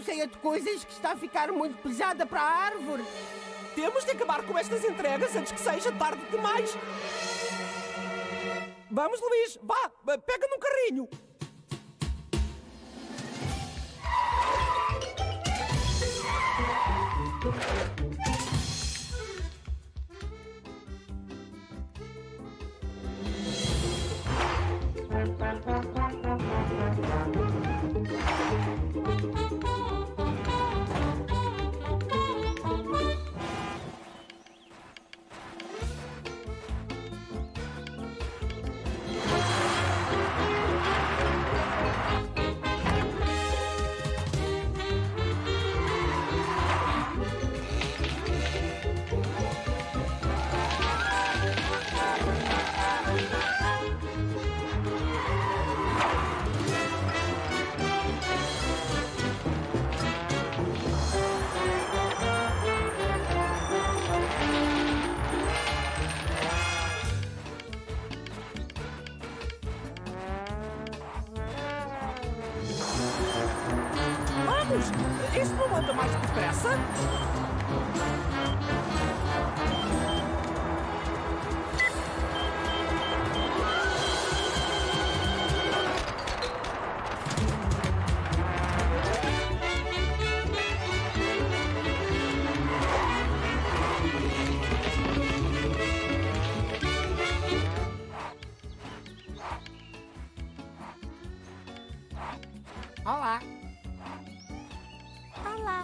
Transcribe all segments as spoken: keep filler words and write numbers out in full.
tão cheia de coisas que está a ficar muito pesada para a árvore. Temos de acabar com estas entregas antes que seja tarde demais. Vamos, Luís, vá, pega num carrinho. Vamos! Isso não anda mais depressa? Olá. Olá.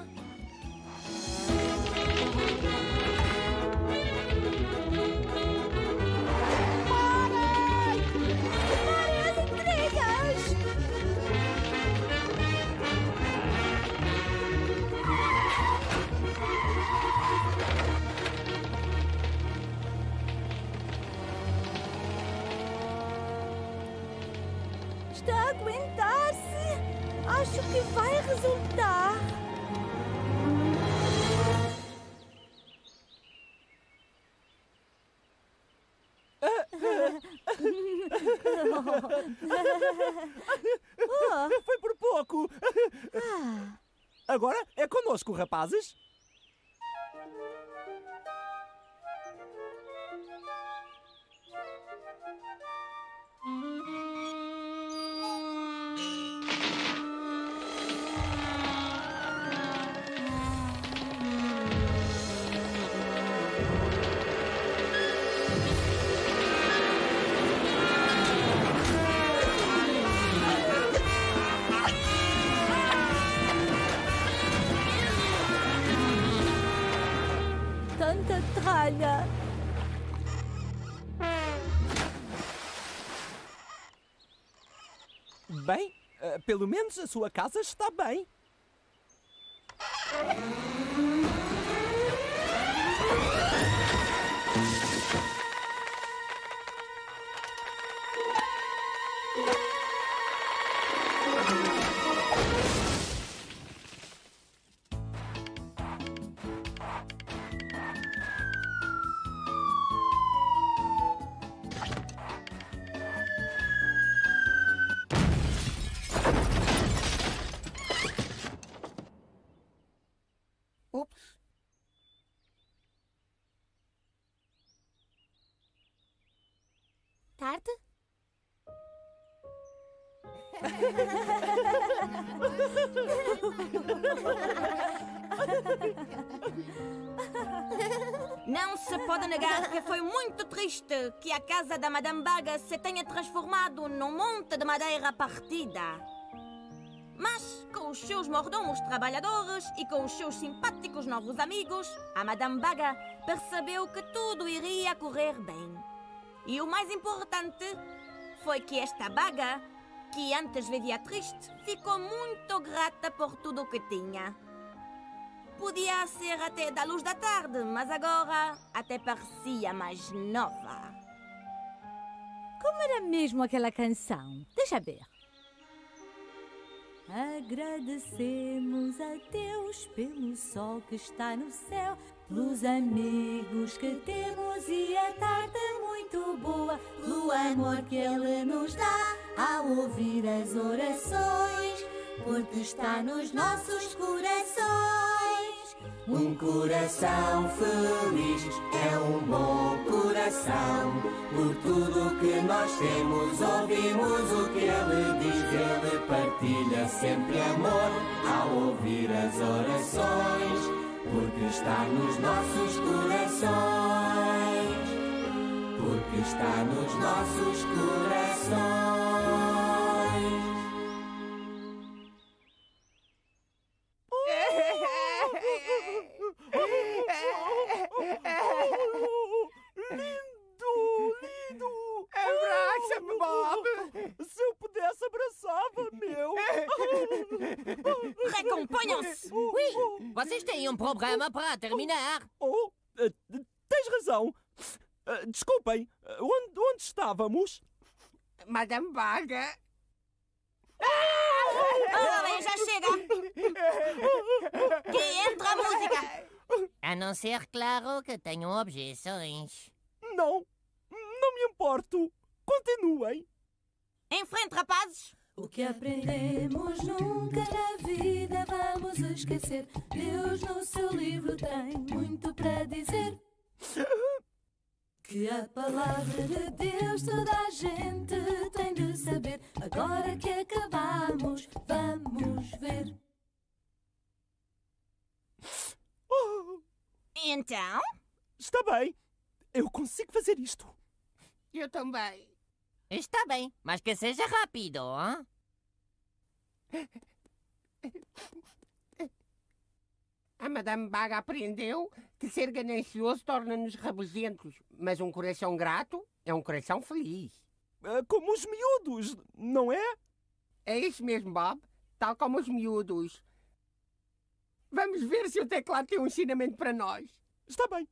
Parem! Parem as entregas! Está a aguentar-se! Acho que vai resultar. Foi por pouco. Ah. Agora é connosco, rapazes. Tanta tralha. Bem, eh, pelo menos a sua casa está bem. Ups. Tarde? Não se pode negar que foi muito triste que a casa da Madame Baga se tenha transformado num monte de madeira partida. Mas, com os seus mordomos trabalhadores e com os seus simpáticos novos amigos, a Madame Baga percebeu que tudo iria correr bem. E o mais importante foi que esta Baga, que antes vivia triste, ficou muito grata por tudo o que tinha. Podia ser até da luz da tarde, mas agora até parecia mais nova. Como era mesmo aquela canção? Deixa ver. Agradecemos a Deus pelo sol que está no céu, pelos amigos que temos e a tarde muito boa, pelo amor que Ele nos dá ao ouvir as orações, porque está nos nossos corações. Um coração feliz é um bom coração. Por tudo que nós temos, ouvimos o que ele diz. Ele partilha sempre amor ao ouvir as orações, porque está nos nossos corações. Porque está nos nossos corações. Lindo, lindo! Abraça-me, Bob! Se eu pudesse, abraçava, meu! Recomponham-se! Oui, vocês têm um problema para terminar. Oh, eh, tens razão. Eh, Desculpem, eh, onde, onde estávamos? Madame Baga! Ora bem, já chega! Que entra a música! A não ser, claro, que tenham objeções. Não, não me importo. Continuem. Em frente, rapazes! O que aprendemos nunca na vida vamos esquecer. Deus no seu livro tem muito para dizer. Que a palavra de Deus toda a gente tem de saber. Agora que acabamos, vamos ver. Oh, Então? está bem, eu consigo fazer isto. Eu também. Está bem, mas que seja rápido, hein? A Madame Baga aprendeu que ser ganancioso torna-nos rabugentos, mas um coração grato é um coração feliz. Eh, Como os miúdos, não é? É isso mesmo, Bob. Tal como os miúdos. Vamos ver se o teclado tem um ensinamento para nós. Está bem.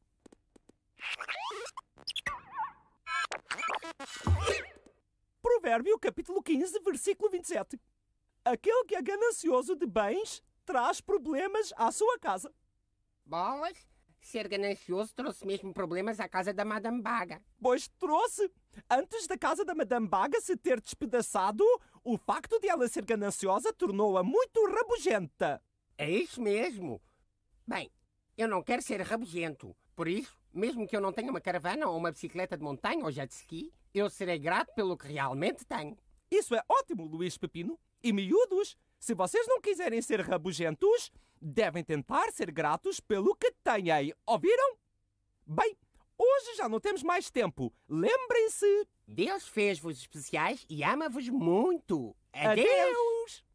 Provérbio, capítulo quinze, versículo vinte e sete. Aquele que é ganancioso de bens traz problemas à sua casa. Bolas, ser ganancioso trouxe mesmo problemas à casa da Madame Baga. Pois trouxe. Antes da casa da Madame Baga se ter despedaçado, o facto de ela ser gananciosa tornou-a muito rabugenta. É isso mesmo. Bem, eu não quero ser rabugento. Por isso, mesmo que eu não tenha uma caravana ou uma bicicleta de montanha ou jet ski, eu serei grato pelo que realmente tenho. Isso é ótimo, Luís Pepino. E miúdos, se vocês não quiserem ser rabugentos, devem tentar ser gratos pelo que têm. Ouviram? Bem, hoje já não temos mais tempo. Lembrem-se. Deus fez-vos especiais e ama-vos muito. Adeus! Adeus.